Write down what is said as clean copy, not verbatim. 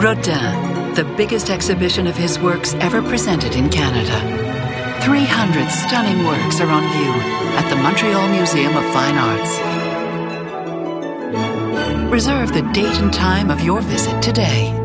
Rodin, the biggest exhibition of his works ever presented in Canada. 300 stunning works are on view at the Montreal Museum of Fine Arts. Reserve the date and time of your visit today.